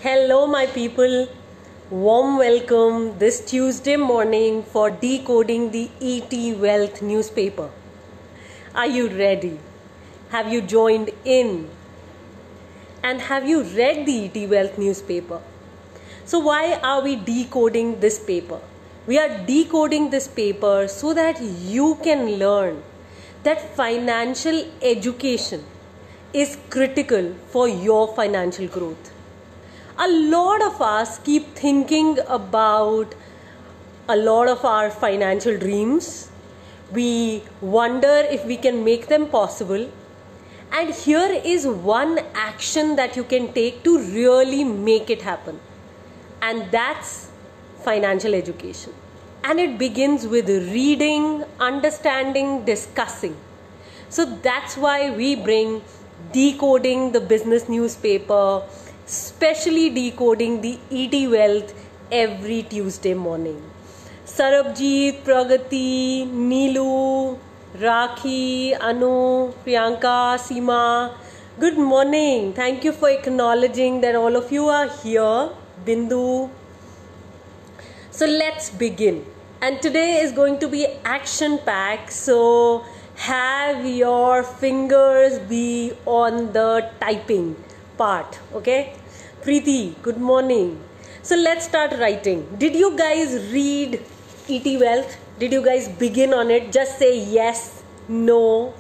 Hello, my people. Warm welcome this Tuesday morning for decoding the ET Wealth newspaper. Are you ready? Have you joined in? And have you read the ET Wealth newspaper? So, why are we decoding this paper? We are decoding this paper so that you can learn that financial education is critical for your financial growth. A lot of us keep thinking about a lot of our financial dreams. We wonder if we can make them possible. And here is one action that you can take to really make it happen. And that's financial education. And it begins with reading, understanding, discussing. So that's why we bring decoding the business newspaper, especially decoding the ET Wealth every Tuesday morning. Sarabjeet, Pragati, Neelu, Rakhi, Anu, Priyanka, Seema, good morning. Thank you for acknowledging that all of you are here. Bindu. So let's begin. And today is going to be action-packed. So have your fingers be on the typing part. Okay? Preeti, good morning. So let's start writing. Did you guys read ET Wealth? Did you guys begin on it? Just say yes, no.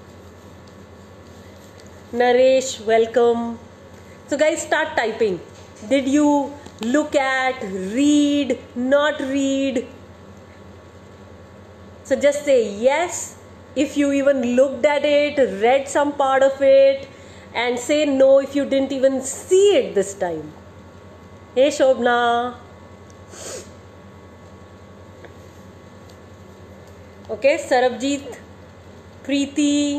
Naresh, welcome. So guys, start typing. Did you look at, read, not read? So just say yes if you even looked at it, read some part of it, and say no if you didn't even see it this time. Hey Shobna. Okay, Sarabjeet, Preeti,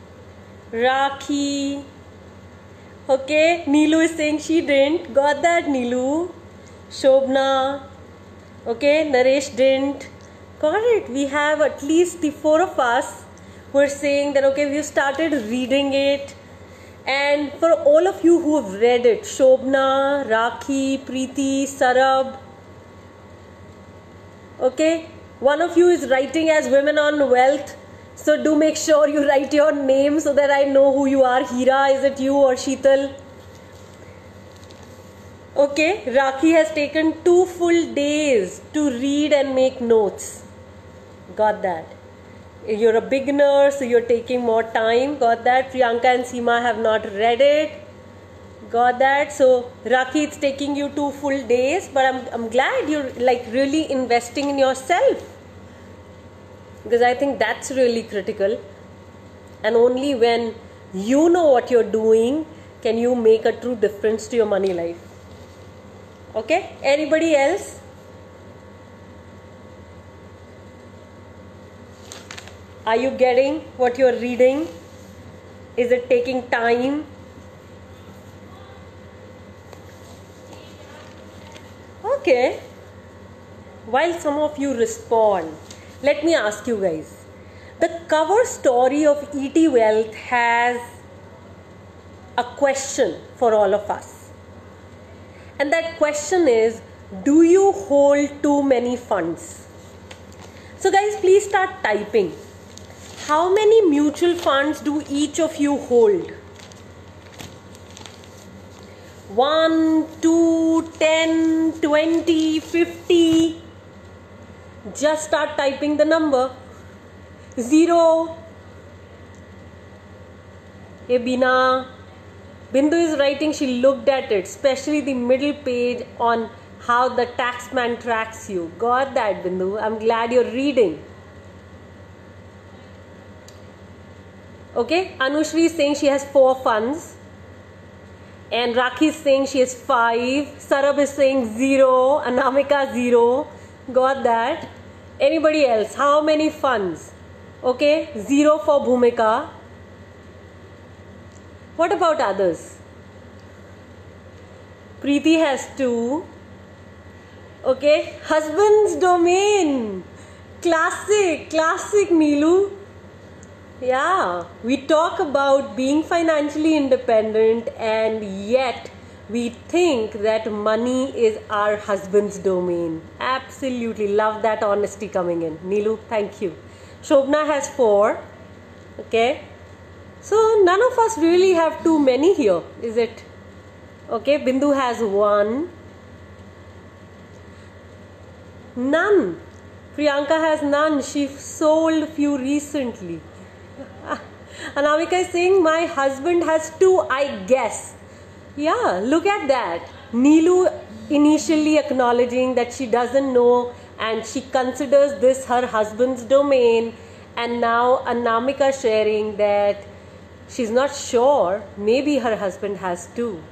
Rakhi. Okay, Neelu is saying she didn't. Got that, Neelu. Shobna. Okay, Naresh didn't. Got it. We have at least the four of us who are saying that, okay, we've started reading it. And for all of you who have read it, Shobna, Rakhi, Preeti, Sarab. Okay, one of you is writing as Women on Wealth. So do make sure you write your name so that I know who you are. Hira, is it you or Sheetal? Okay, Rakhi has taken 2 full days to read and make notes. Got that. You're a beginner, so you're taking more time. Got that. Priyanka and Seema have not read it. Got that. So Rakhi, it's taking you 2 full days, but I'm glad you're like really investing in yourself, because I think that's really critical. And only when you know what you're doing can you make a true difference to your money life. Okay? Anybody else? Are you getting what you're reading? Is it taking time? Okay. While some of you respond, let me ask you guys. The cover story of ET Wealth has a question for all of us. And that question is, do you hold too many funds? So guys, please start typing. How many mutual funds do each of you hold? 1, 2, 10, 20, 50. Just start typing the number. 0. Hey Bina. Bindu is writing, she looked at it, especially the middle page on how the taxman tracks you. Got that, Bindu. I'm glad you're reading. Okay, Anushri is saying she has 4 funds. And Rakhi is saying she has 5. Sarab is saying 0. Anamika 0. Got that. Anybody else? How many funds? Okay, 0 for Bhumika. What about others? Preeti has 2. Okay, husband's domain. Classic Neelu. Yeah, we talk about being financially independent and yet we think that money is our husband's domain. Absolutely love that honesty coming in. Neelu, thank you. Shobna has 4. Okay. So none of us really have too many here, is it? Okay, Bindu has 1. None. Priyanka has none. She sold few recently. Anamika is saying my husband has 2, I guess. Yeah, look at that. Neelu initially acknowledging that she doesn't know and she considers this her husband's domain, and now Anamika sharing that she's not sure, maybe her husband has 2.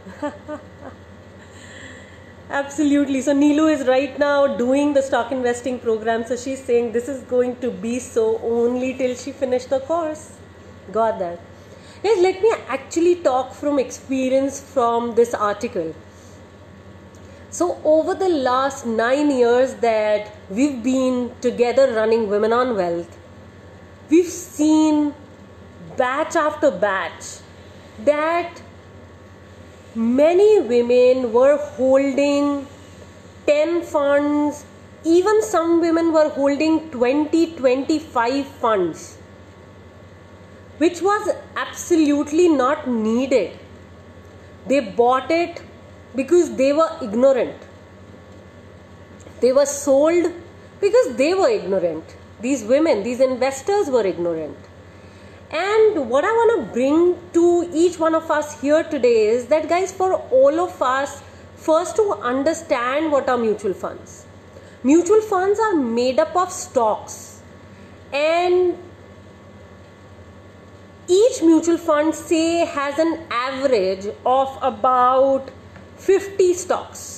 Absolutely. So Neelu is right now doing the stock investing program, so she's saying this is going to be so only till she finished the course. Got that. Guys, let me actually talk from experience from this article. So over the last 9 years that we've been together running Women on Wealth, we've seen batch after batch that many women were holding 10 funds, even some women were holding 20, 25 funds, which was absolutely not needed. They bought it because they were ignorant. They were sold because they were ignorant. These women, these investors were ignorant. And what I want to bring to each one of us here today is that, guys, for all of us, first to understand what are mutual funds. Mutual funds are made up of stocks, and each mutual fund, say, has an average of about 50 stocks.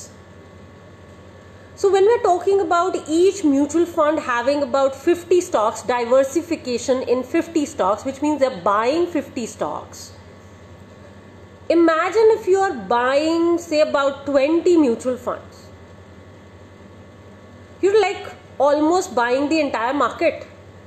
So when we're talking about each mutual fund having about 50 stocks, diversification in 50 stocks, which means they're buying 50 stocks. Imagine if you are buying, say, about 20 mutual funds. You're like almost buying the entire market.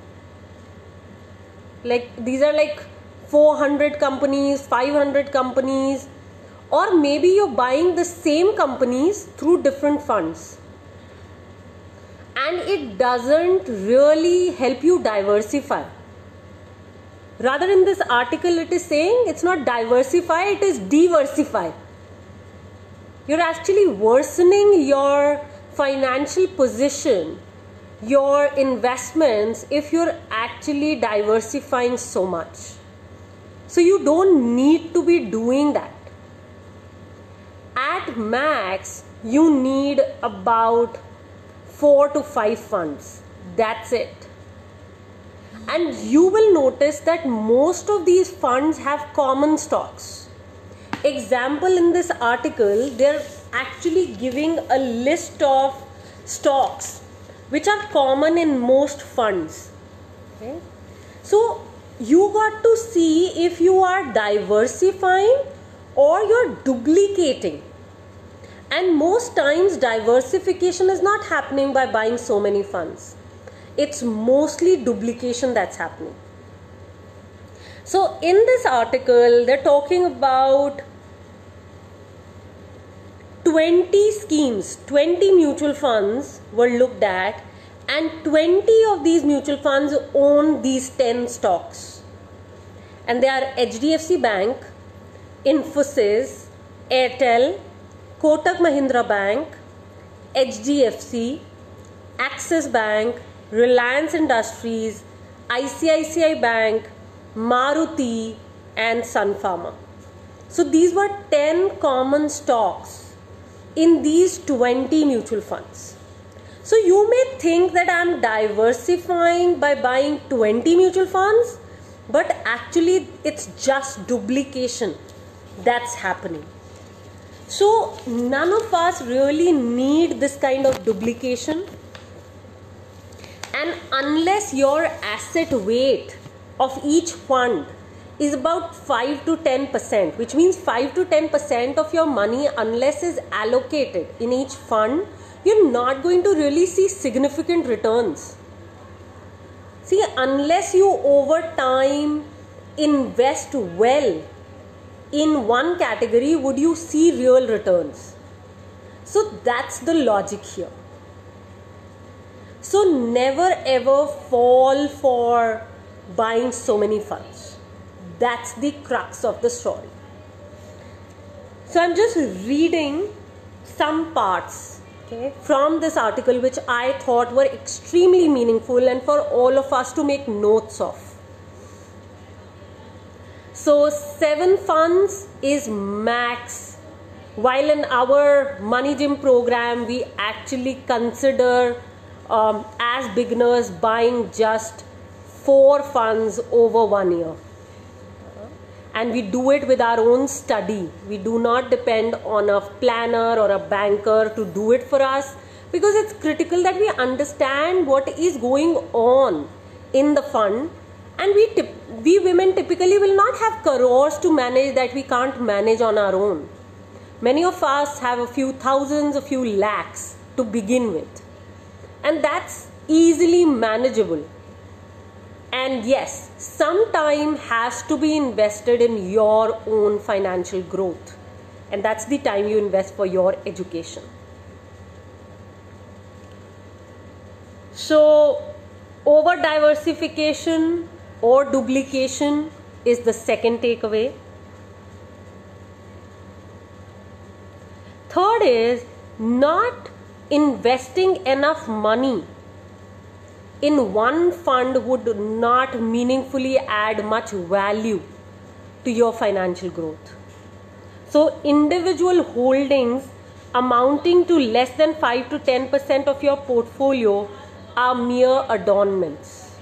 Like these are like 400 companies, 500 companies, or maybe you're buying the same companies through different funds. And it doesn't really help you diversify. Rather, in this article, it is saying it's not diversify, it is diversify. You're actually worsening your financial position, your investments, if you're actually diversifying so much. So you don't need to be doing that. At max, you need about 4 to 5 funds. That's it. And you will notice that most of these funds have common stocks. Example, in this article, they're actually giving a list of stocks which are common in most funds. Okay? So you got to see if you are diversifying or you're duplicating. And most times diversification is not happening by buying so many funds. It's mostly duplication that's happening. So in this article, they're talking about 20 schemes, 20 mutual funds were looked at, and 20 of these mutual funds own these 10 stocks. And they are HDFC Bank, Infosys, Airtel, Kotak Mahindra Bank, HDFC, Axis Bank, Reliance Industries, ICICI Bank, Maruti, and Sun Pharma. So these were 10 common stocks in these 20 mutual funds. So you may think that I'm diversifying by buying 20 mutual funds, but actually it's just duplication that's happening. So none of us really need this kind of duplication. And unless your asset weight of each fund is about 5 to 10%, which means 5 to 10% of your money, unless is allocated in each fund, you're not going to really see significant returns. See, unless you over time invest well, in one category would you see real returns. So that's the logic here. So never ever fall for buying so many funds. That's the crux of the story. So I'm just reading some parts, okay, from this article which I thought were extremely meaningful and for all of us to make notes of. So 7 funds is max. While in our Money Gym program we actually consider as beginners buying just 4 funds over 1 year. And we do it with our own study. We do not depend on a planner or a banker to do it for us, because it's critical that we understand what is going on in the fund. And we women typically will not have crores to manage that we can't manage on our own. Many of us have a few thousands, a few lakhs to begin with. And that's easily manageable. And yes, some time has to be invested in your own financial growth. And that's the time you invest for your education. So, over diversification or duplication is the second takeaway. Third is not investing enough money in one fund would not meaningfully add much value to your financial growth. So individual holdings amounting to less than 5 to 10% of your portfolio are mere adornments.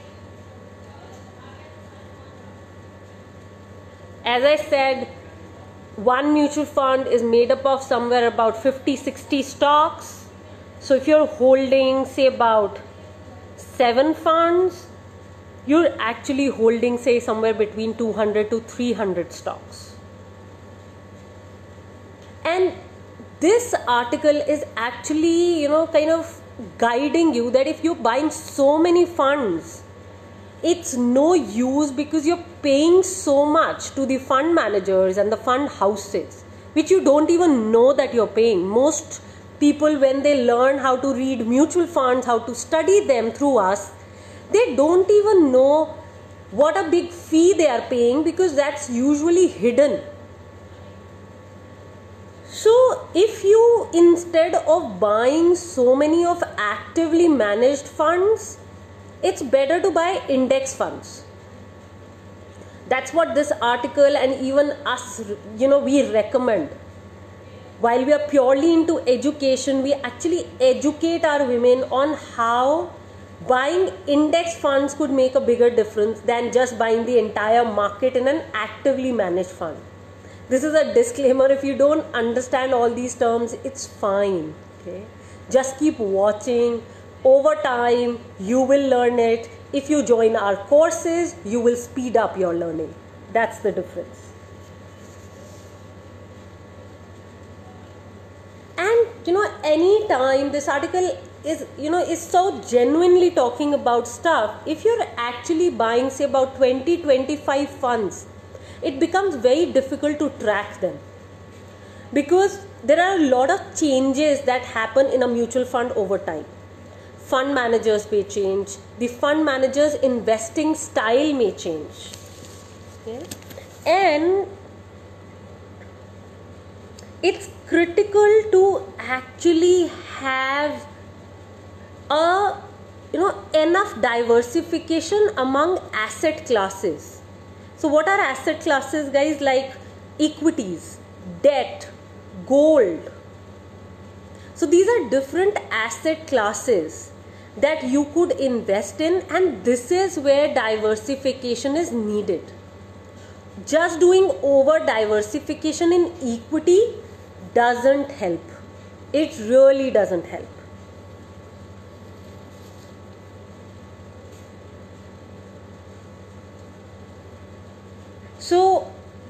As I said, one mutual fund is made up of somewhere about 50-60 stocks. So if you're holding, say, about 7 funds, you're actually holding, say, somewhere between 200 to 300 stocks. And this article is actually, kind of guiding you that if you're buying so many funds, it's no use, because you're paying so much to the fund managers and the fund houses, which you don't even know that you're paying. Most people, when they learn how to read mutual funds, how to study them through us, they don't even know what a big fee they are paying, because that's usually hidden. So if you, instead of buying so many of actively managed funds, it's better to buy index funds. That's what this article and even us, we recommend. While we are purely into education, we actually educate our women on how buying index funds could make a bigger difference than just buying the entire market in an actively managed fund. This is a disclaimer. If you don't understand all these terms, it's fine. Okay? Just keep watching. Over time, you will learn it. If you join our courses, you will speed up your learning. That's the difference. And anytime this article is so genuinely talking about stuff, if you're actually buying, say, about 20-25 funds, it becomes very difficult to track them, because there are a lot of changes that happen in a mutual fund over time. Fund managers may change, the fund manager's investing style may change. Okay? And it's critical to actually have enough diversification among asset classes. So what are asset classes, guys? Like equities, debt, gold. So these are different asset classes that you could invest in, and this is where diversification is needed. Just doing over diversification in equity doesn't help. It really doesn't help. So,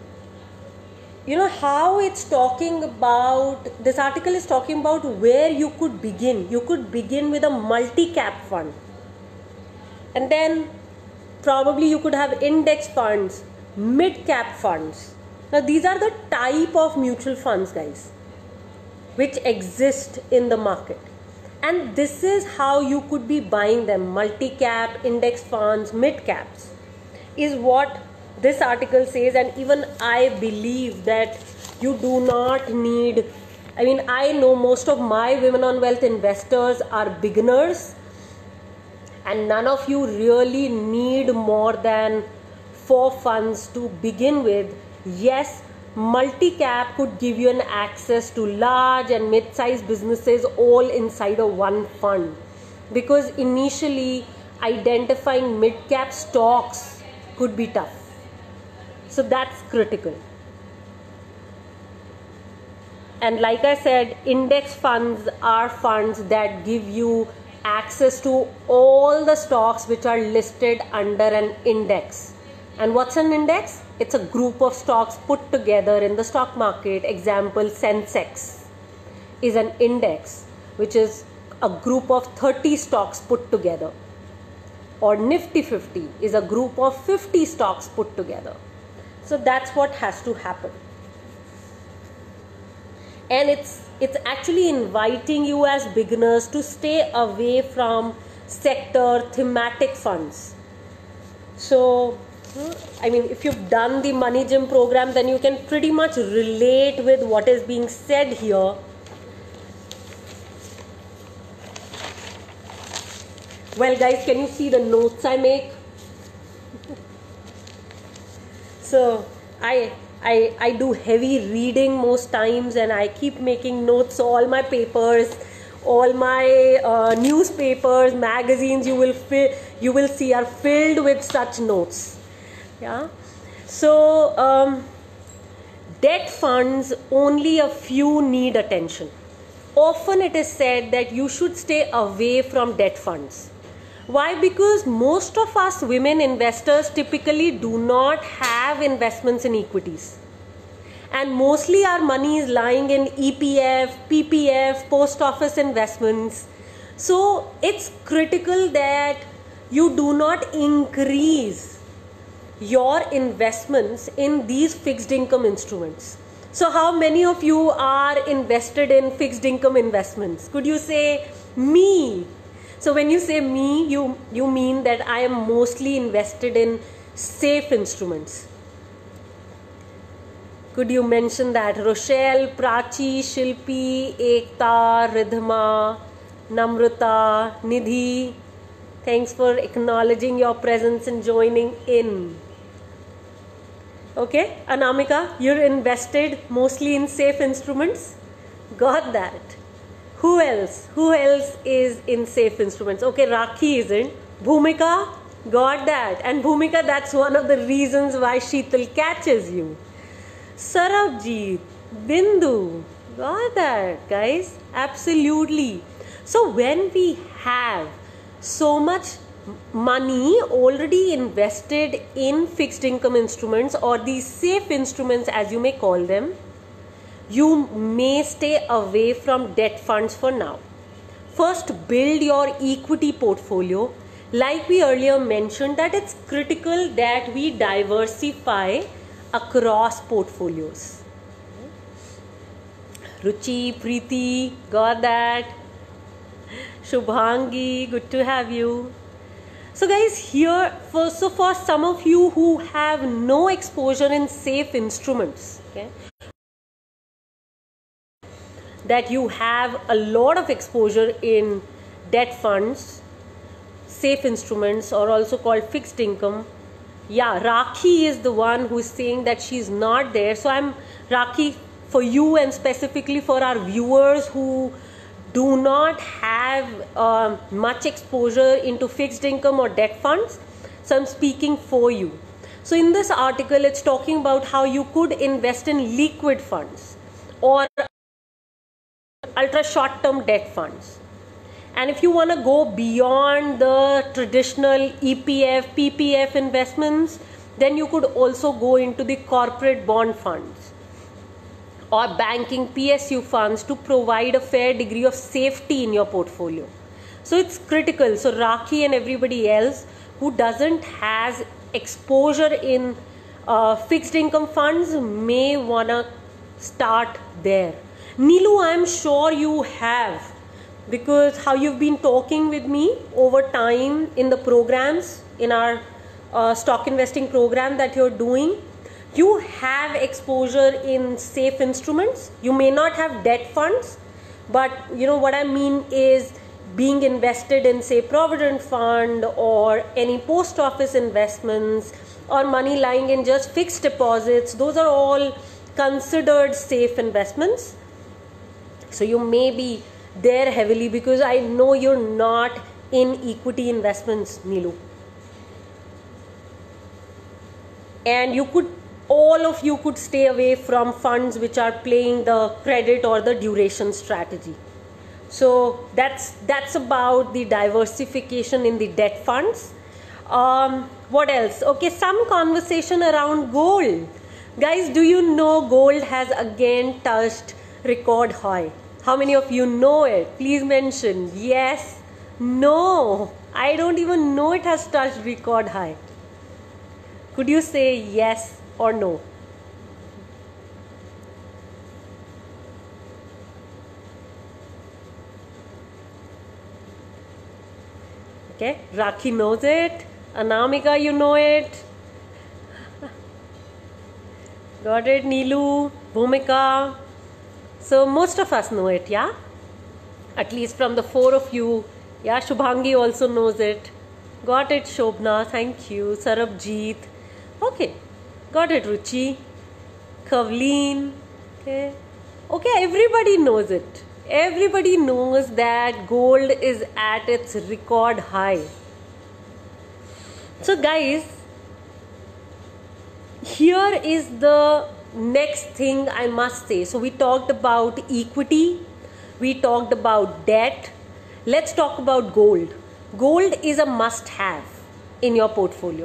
how it's talking about, this article is talking about where you could begin. You could begin with a multi-cap fund. And then probably you could have index funds, mid-cap funds, Now these are the type of mutual funds, guys, which exist in the market. And this is how you could be buying them. Multi-cap, index funds, mid-caps is what this article says. And even I believe that you do not need, I mean, I know most of my Women on Wealth investors are beginners, and none of you really need more than 4 funds to begin with. Yes, multi-cap could give you an access to large and mid-sized businesses all inside of one fund, because initially identifying mid-cap stocks could be tough. So that's critical. And like I said, index funds are funds that give you access to all the stocks which are listed under an index. And what's an index? It's a group of stocks put together in the stock market. Example, Sensex is an index which is a group of 30 stocks put together. Or Nifty 50 is a group of 50 stocks put together. So that's what has to happen. And it's actually inviting you as beginners to stay away from sector thematic funds. So, I mean, if you've done the Money Gym program, then you can pretty much relate with what is being said here. Well, guys, can you see the notes I make? So, I do heavy reading most times, and I keep making notes. So all my papers, all my newspapers, magazines you will see are filled with such notes. Yeah. So debt funds, only a few need attention. Often it is said that you should stay away from debt funds. Why? Because most of us women investors typically do not have investments in equities. And mostly our money is lying in EPF, PPF, post office investments. So it's critical that you do not increase your investments in these fixed income instruments. So how many of you are invested in fixed income investments? Could you say me? So when you say me, you mean that I am mostly invested in safe instruments. Could you mention that? Rochelle, Prachi, Shilpi, Ekta, Ridhima, Namrata, Nidhi. Thanks for acknowledging your presence and joining in. Okay, Anamika, you're invested mostly in safe instruments? Got that. Who else? Who else is in safe instruments? Okay, Rakhi isn't. Bhumika, got that. And Bhumika, that's one of the reasons why Sheetal catches you. Sarabjeet, Bindu, got that, guys. Absolutely. So when we have so much money already invested in fixed income instruments, or these safe instruments as you may call them, you may stay away from debt funds for now. First, build your equity portfolio. Like we earlier mentioned, that it's critical that we diversify across portfolios. Ruchi, Preeti, got that. Shubhangi, good to have you. So guys, here, for some of you who have no exposure in safe instruments, okay, that you have a lot of exposure in debt funds, safe instruments, or also called fixed income. Yeah, Rakhi is the one who is saying that she's not there. So I'm Rakhi, for you and specifically for our viewers who do not have much exposure into fixed income or debt funds. So I'm speaking for you. So in this article, it's talking about how you could invest in liquid funds or ultra short-term debt funds. And if you want to go beyond the traditional EPF, PPF investments, then you could also go into the corporate bond funds or banking PSU funds to provide a fair degree of safety in your portfolio. So it's critical. So Rakhi and everybody else who doesn't has exposure in fixed income funds may wanna start there. Neelu, I'm sure you have, because how you've been talking with me over time in the programs, in our stock investing program that you're doing, you have exposure in safe instruments. You may not have debt funds, but you know what I mean is being invested in, say, Provident Fund or any post office investments, or money lying in just fixed deposits. Those are all considered safe investments. So you may be there heavily, because I know you're not in equity investments, Neelu. And you could, all of you could stay away from funds which are playing the credit or the duration strategy. So that's about the diversification in the debt funds. What else? Okay, some conversation around gold. Guys, do you know gold has again touched record high? How many of you know it? Please mention. Yes, no. I don't even know it has touched record high. Could you say yes or no? Okay, Rakhi knows it. Anamika, you know it. Got it, Neelu, Bhumika. So most of us know it, yeah? At least from the four of you. Yeah, Shubhangi also knows it. Got it, Shobna, thank you. Sarabjeet. Okay, got it, Ruchi. Kavleen. Okay. Okay, everybody knows it. Everybody knows that gold is at its record high. So guys, here is the next thing I must say. So we talked about equity, we talked about debt. Let's talk about gold. Gold is a must-have in your portfolio,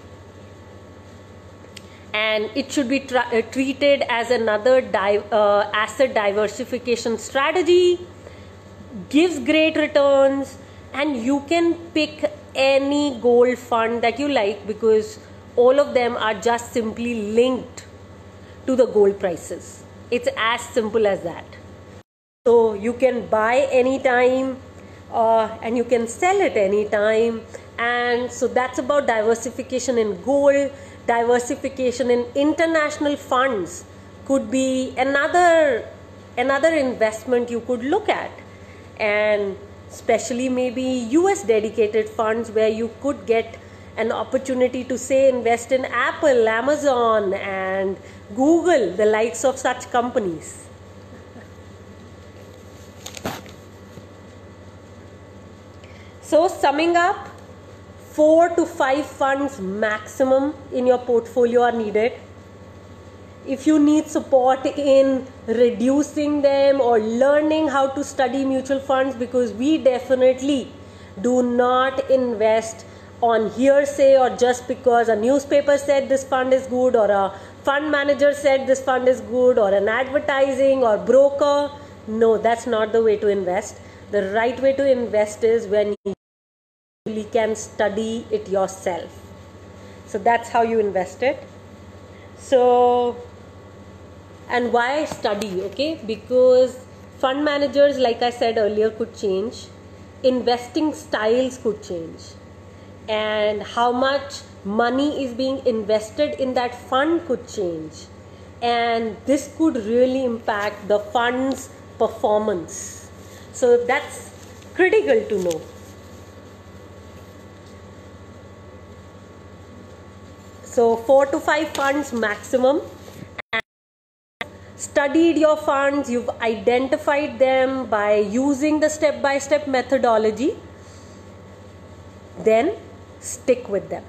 and it should be treated as another asset diversification strategy. Gives great returns, and you can pick any gold fund that you like, because all of them are just simply linked to the gold prices. It's as simple as that. So you can buy anytime and you can sell it anytime. And so that's about diversification in gold. Diversification in international funds could be another investment you could look at, and especially maybe US dedicated funds, where you could get an opportunity to, say, invest in Apple, Amazon and Google, the likes of such companies. So summing up, 4 to 5 funds maximum in your portfolio are needed. If you need support in reducing them or learning how to study mutual funds, because we definitely do not invest on hearsay or just because a newspaper said this fund is good, or a fund manager said this fund is good, or an advertising or broker. No, that's not the way to invest. The right way to invest is when you really can study it yourself. So that's how you invest it. So, and why study? Okay, because fund managers, like I said earlier, could change. Investing styles could change, and how much money is being invested in that fund could change, and this could really impact the fund's performance. So that's critical to know. So 4 to 5 funds maximum. Studied your funds, you've identified them by using the step-by-step methodology, then stick with them.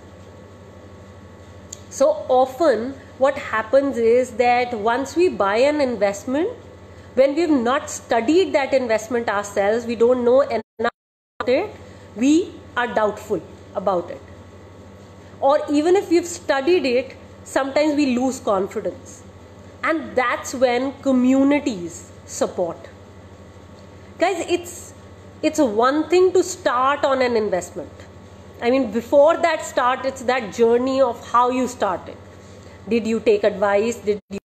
So often what happens is that once we buy an investment, when we've not studied that investment ourselves, we don't know enough about it, we are doubtful about it. Or even if we've studied it, sometimes we lose confidence. And that's when communities support. Guys, it's one thing to start on an investment. I mean, before that start, it's that journey of how you started. Did you take advice?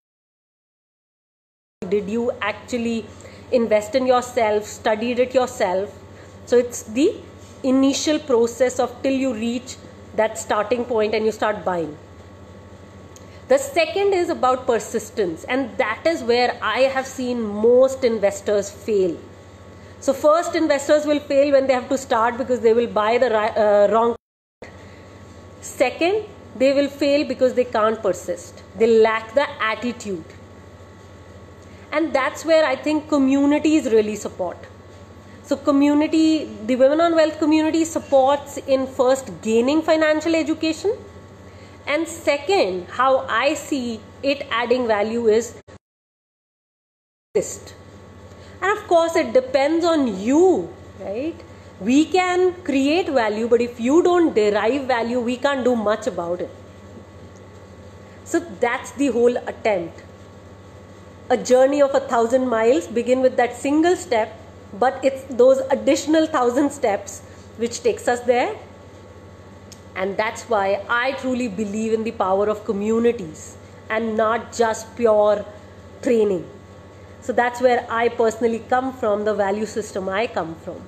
Did you actually invest in yourself, studied it yourself? So it's the initial process of till you reach that starting point and you start buying. The second is about persistence, and that is where I have seen most investors fail. So first, investors will fail when they have to start because they will buy the wrong. Second, they will fail because they can't persist. They lack the attitude. And that's where I think communities really support. So the Women on Wealth community supports in first gaining financial education, and second, how I see it adding value is persist. And of course, it depends on you, right? We can create value, but if you don't derive value, we can't do much about it. So that's the whole attempt. A journey of 1,000 miles begin with that single step, but it's those additional 1,000 steps which takes us there. And that's why I truly believe in the power of communities and not just pure training. So that's where I personally come from, the value system I come from.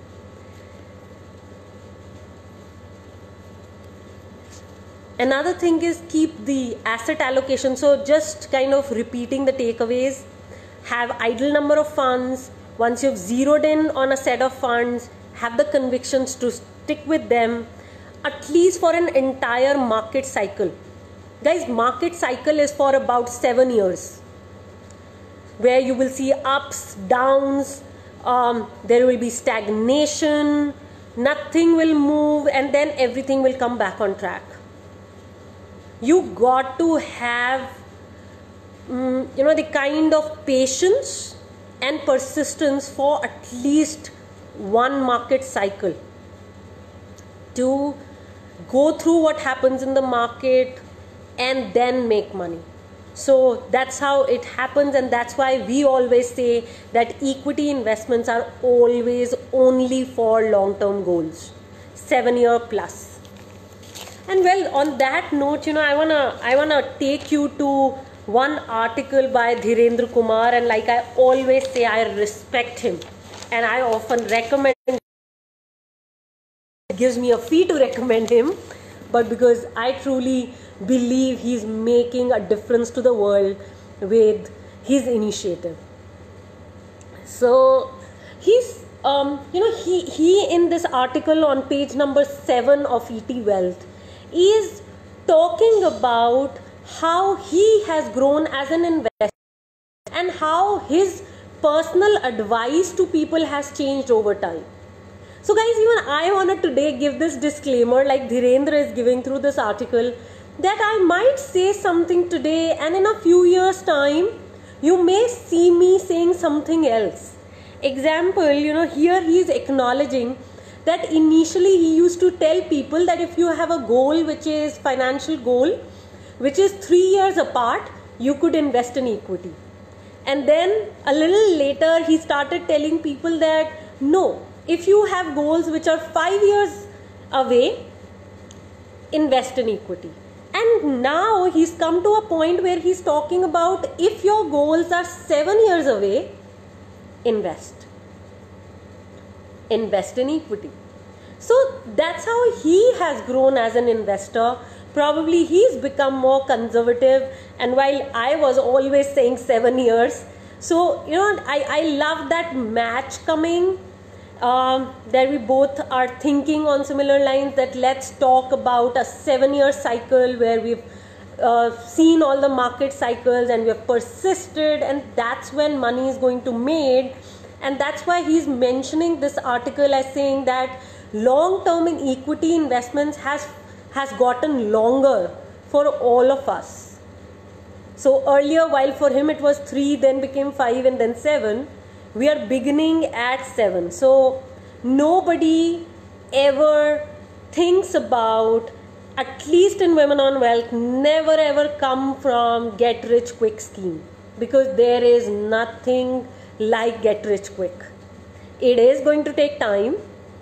Another thing is keep the asset allocation. So just kind of repeating the takeaways. Have idle number of funds. Once you've zeroed in on a set of funds, have the convictions to stick with them at least for an entire market cycle. Guys, market cycle is for about 7 years, where you will see ups, downs, there will be stagnation, nothing will move, and then everything will come back on track. You got to have the kind of patience and persistence for at least one market cycle to go through what happens in the market and then make money. So that's how it happens, and that's why we always say that equity investments are always only for long-term goals, 7-year plus. And well, on that note, I wanna take you to one article by Dhirendra Kumar, and like I always say, I respect him, and I often recommend. It gives me a fee to recommend him, but because I truly believe he's making a difference to the world with his initiative. So he's he in this article on page number 7 of ET Wealth is talking about how he has grown as an investor and how his personal advice to people has changed over time. So guys, even I want to today give this disclaimer like Dhirendra is giving through this article, that I might say something today and in a few years time you may see me saying something else. Example, here he is acknowledging that initially he used to tell people that if you have a goal which is financial goal which is 3 years apart, you could invest in equity. And then a little later he started telling people that no, if you have goals which are 5 years away, invest in equity. And now he's come to a point where he's talking about if your goals are 7 years away, invest in equity. So that's how he has grown as an investor. Probably he's become more conservative, and while I was always saying 7 years, so I love that match coming, that we both are thinking on similar lines, that let's talk about a 7-year cycle where we've seen all the market cycles and we have persisted, and that's when money is going to be made. And that's why he's mentioning this article as saying that long term in equity investments has gotten longer for all of us. So earlier, while for him it was 3, then became 5 and then 7, we are beginning at 7. So nobody ever thinks about, at least in Women on Wealth, never ever come from get rich quick scheme, because there is nothing like get rich quick. It is going to take time,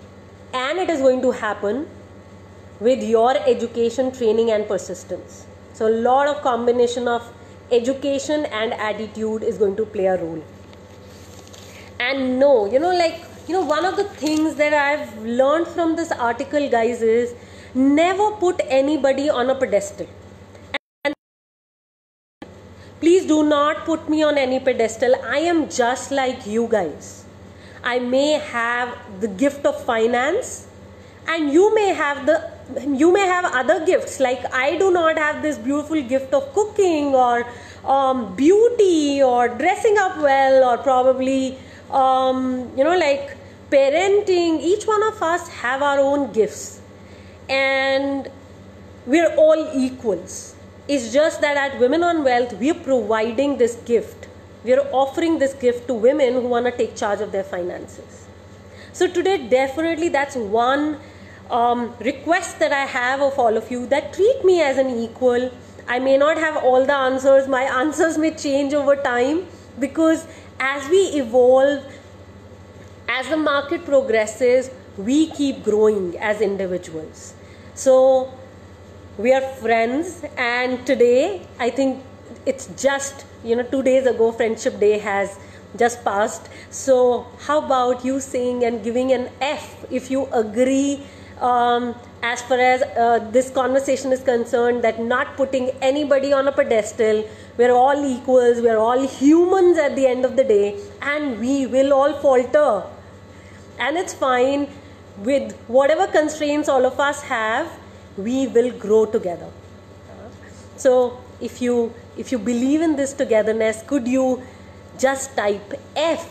and it is going to happen with your education, training and persistence. So a lot of combination of education and attitude is going to play a role. And no, one of the things that I've learned from this article, guys, is never put anybody on a pedestal. And please do not put me on any pedestal. I am just like you guys. I may have the gift of finance, and you may have other gifts. Like I do not have this beautiful gift of cooking or beauty or dressing up well, or probably like parenting. Each one of us have our own gifts, and we're all equals. It's just that at Women on Wealth, we're providing this gift. We're offering this gift to women who want to take charge of their finances. So today, definitely that's one request that I have of all of you, that treat me as an equal. I may not have all the answers. My answers may change over time, because as we evolve, as the market progresses, we keep growing as individuals. So we are friends, and today I think it's just 2 days ago Friendship Day has just passed. So how about you saying and giving an F if you agree, as far as this conversation is concerned, that not putting anybody on a pedestal. We're all equals, we're all humans at the end of the day, and we will all falter, and it's fine. With whatever constraints all of us have, we will grow together. So if you believe in this togetherness, could you just type F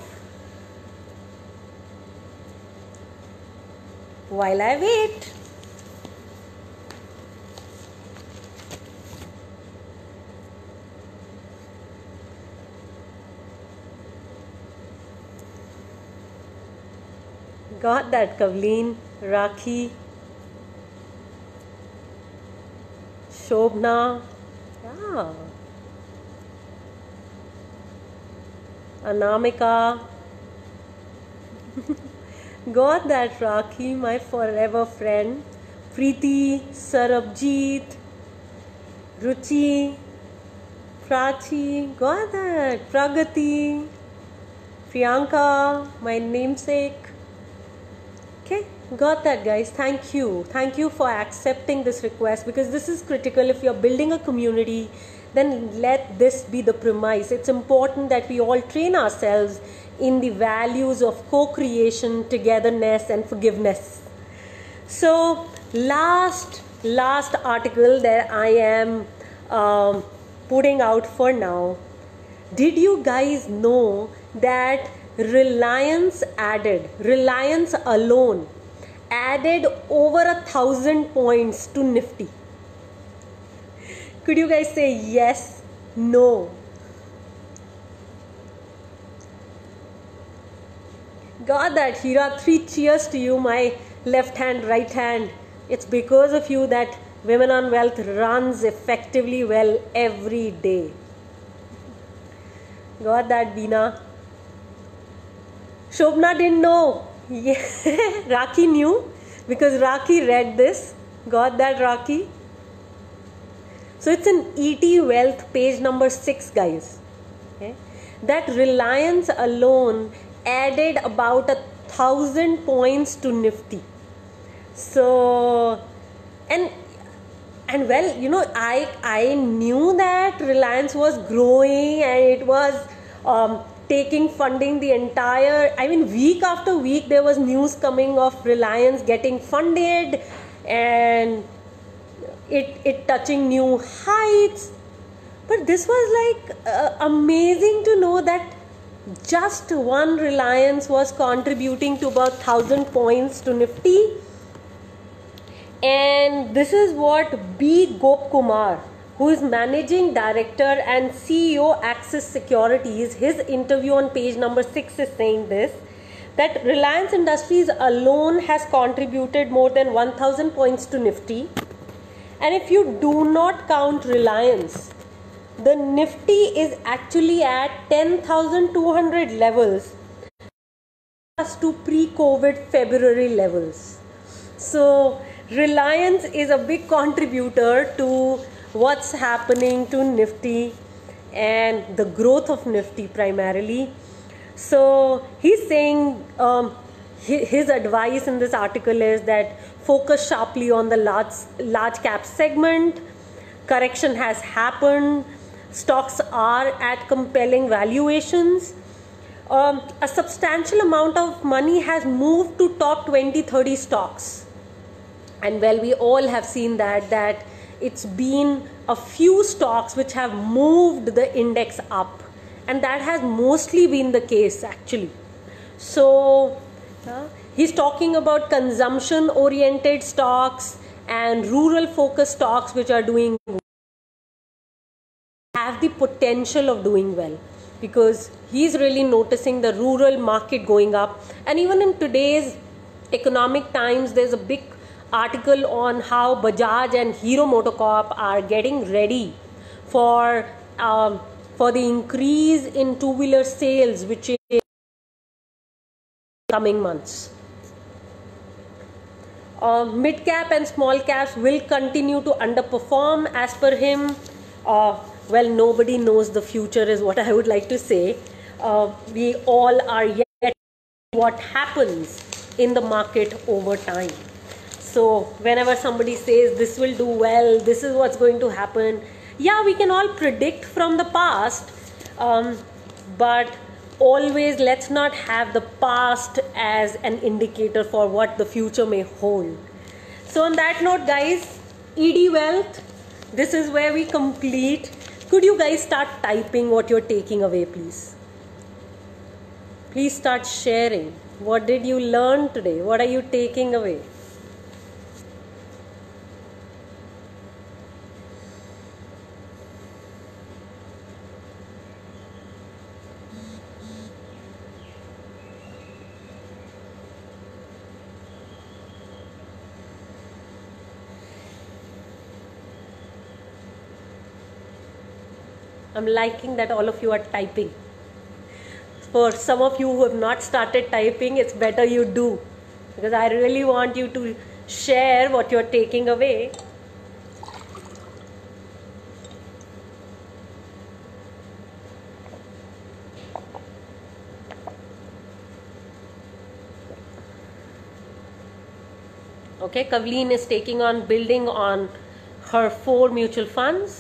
while I wait? Got that, Kavleen, Rakhi, Shobna, yeah, Anamika. Got that, Rakhi, my forever friend. Preeti, Sarabjeet, Ruchi, Prachi, got that. Pragati, Priyanka, my namesake. Okay, got that, guys. Thank you for accepting this request, because this is critical. If you're building a community, then let this be the premise. It's important that we all train ourselves in the values of co-creation, togetherness, and forgiveness. So last article that I am putting out for now. Did you guys know that Reliance alone added over 1,000 points to Nifty? Could you guys say yes, no? Got that, Hira. 3 cheers to you, my left hand, right hand. It's because of you that Women on Wealth runs effectively well every day. Got that, Beena. Shobna didn't know. Yeah. Rakhi knew, because Rakhi read this. Got that, Rakhi? So it's in ET Wealth, page number 6, guys. Okay. That Reliance alone added about 1,000 points to Nifty. So, and well, I knew that Reliance was growing, and it was taking funding the entire, week after week there was news coming of Reliance getting funded and it touching new heights. But this was like amazing to know that just one Reliance was contributing to about 1,000 points to Nifty. And this is what B. Gopkumar, who is Managing Director and CEO Axis Securities, his interview on page number 6 is saying this, that Reliance Industries alone has contributed more than 1,000 points to Nifty. And if you do not count Reliance, the Nifty is actually at 10,200 levels as to pre-COVID February levels. So Reliance is a big contributor to what's happening to Nifty and the growth of Nifty primarily. So he's saying his advice in this article is that focus sharply on the large cap segment. Correction has happened. Stocks are at compelling valuations. A substantial amount of money has moved to top 20-30 stocks. And well, we all have seen that it's been a few stocks which have moved the index up, and that has mostly been the case actually. So he's talking about consumption oriented stocks and rural focused stocks which are doing have the potential of doing well, because he's really noticing the rural market going up. And even in today's economic times, there's a big article on how Bajaj and Hero MotoCorp are getting ready for the increase in two-wheeler sales, which is coming months. Mid cap and small caps will continue to underperform as per him. Well, nobody knows the future is what I would like to say. We all are yet what happens in the market over time. So whenever somebody says this will do well, this is what's going to happen, yeah, we can all predict from the past, but always let's not have the past as an indicator for what the future may hold. So on that note, guys, ED Wealth, this is where we complete. Could you guys start typing what you're taking away, please? Please start sharing. What did you learn today? What are you taking away? I'm liking that all of you are typing. For some of you who have not started typing, it's better you do, because I really want you to share what you're taking away. Okay, Kavleen is taking on building on her 4 mutual funds.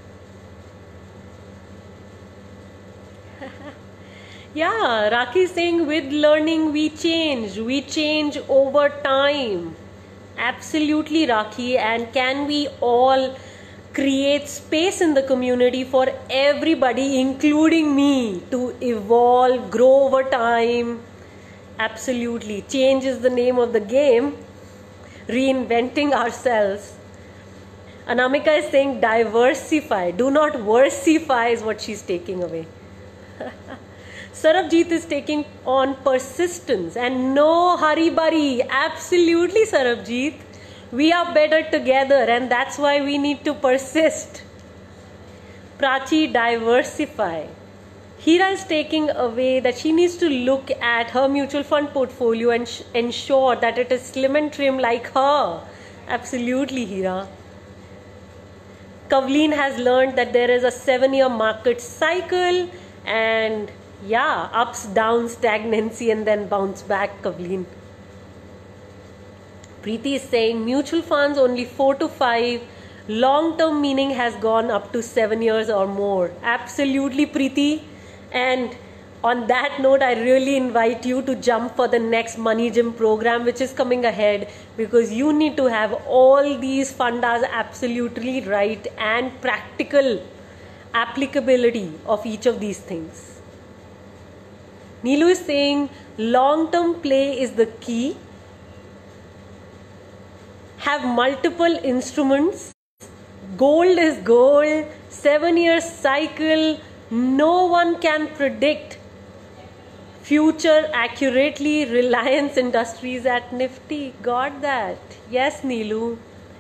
Yeah, Rakhi is saying with learning we change over time. Absolutely, Rakhi. And can we all create space in the community for everybody, including me, to evolve, grow over time? Absolutely. Change is the name of the game. Reinventing ourselves. Anamika is saying diversify. Do not versify is what she's taking away. Sarabjit is taking on persistence and no hurry bari. Absolutely, Sarabjit. We are better together, and that's why we need to persist. Prachi, diversify. Hira is taking away that she needs to look at her mutual fund portfolio and ensure that it is slim and trim like her. Absolutely, Hira. Kavleen has learned that there is a 7-year market cycle, and yeah, ups, downs, stagnancy, and then bounce back, Kavleen. Preeti is saying mutual funds only 4 to 5. Long-term meaning has gone up to 7 years or more. Absolutely, Preeti. And on that note, I really invite you to jump for the next Money Gym program, which is coming ahead, because you need to have all these fundas absolutely right and practical applicability of each of these things. Neelu is saying long-term play is the key. Have multiple instruments. Gold is gold. 7-year cycle. No one can predict future accurately. Reliance Industries at Nifty. Got that. Yes, Neelu.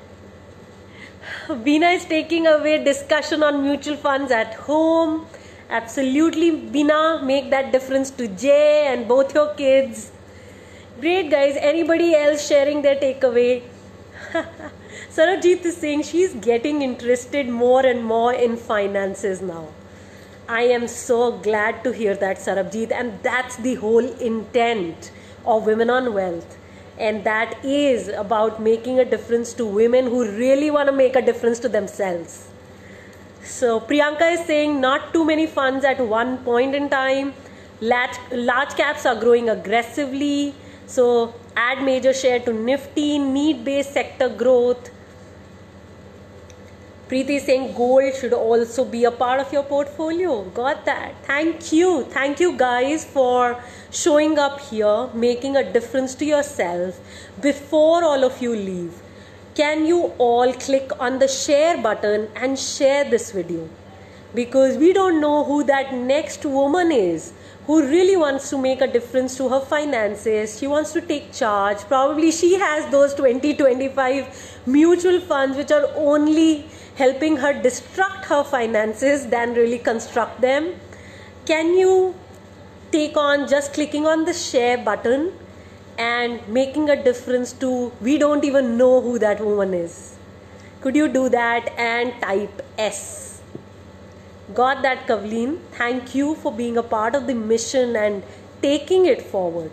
Veena is taking away discussion on mutual funds at home. Absolutely, Veena. Make that difference to Jay and both your kids. Great, guys. Anybody else sharing their takeaway? Sarabjit is saying she's getting interested more and more in finances now. I am so glad to hear that, Sarabjit, and that's the whole intent of Women on Wealth. And that is about making a difference to women who really want to make a difference to themselves. So Priyanka is saying not too many funds at one point in time. Large caps are growing aggressively. So add major share to Nifty, need-based sector growth. Preeti is saying gold should also be a part of your portfolio. Got that. Thank you. Thank you guys for showing up here, making a difference to yourself. Before all of you leave, can you all click on the share button and share this video? Because we don't know who that next woman is who really wants to make a difference to her finances. She wants to take charge. Probably she has those 20-25 mutual funds which are only helping her destruct her finances than really construct them. Can you take on just clicking on the share button and making a difference to, we don't even know who that woman is? Could you do that and type S? Got that, Kavleen? Thank you for being a part of the mission and taking it forward.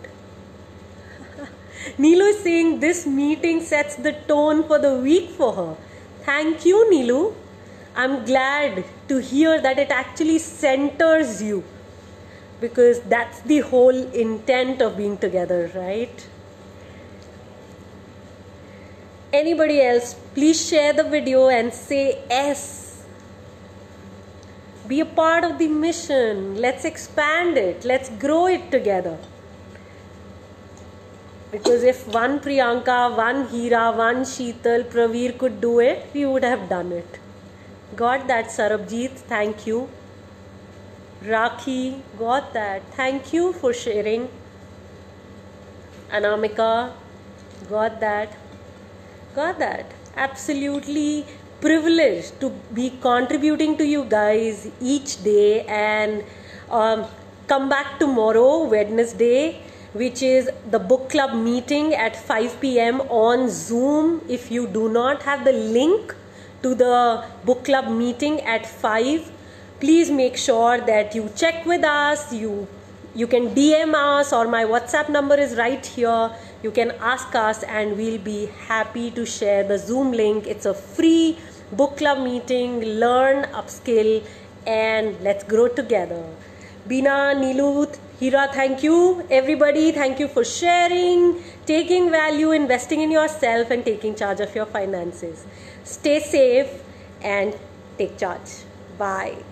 Neelu is saying this meeting sets the tone for the week for her. Thank you, Neelu. I'm glad to hear that it actually centers you, because that's the whole intent of being together, right? Anybody else, please share the video and say S. Be a part of the mission. Let's expand it. Let's grow it together. Because if one Priyanka, one Hira, one Sheetal, Praveer could do it, we would have done it. Got that, Sarabjit? Thank you. Rakhi, got that. Thank you for sharing. Anamika, got that. Got that. Absolutely privileged to be contributing to you guys each day, and come back tomorrow, Wednesday, which is the book club meeting at 5 p.m. on Zoom. If you do not have the link to the book club meeting at 5, please make sure that you check with us. You can DM us, or my WhatsApp number is right here. You can ask us and we'll be happy to share the Zoom link. It's a free book club meeting. Learn, upskill, and let's grow together. Bina, Neelu, Hira, thank you. Everybody, thank you for sharing, taking value, investing in yourself, and taking charge of your finances. Stay safe and take charge. Bye.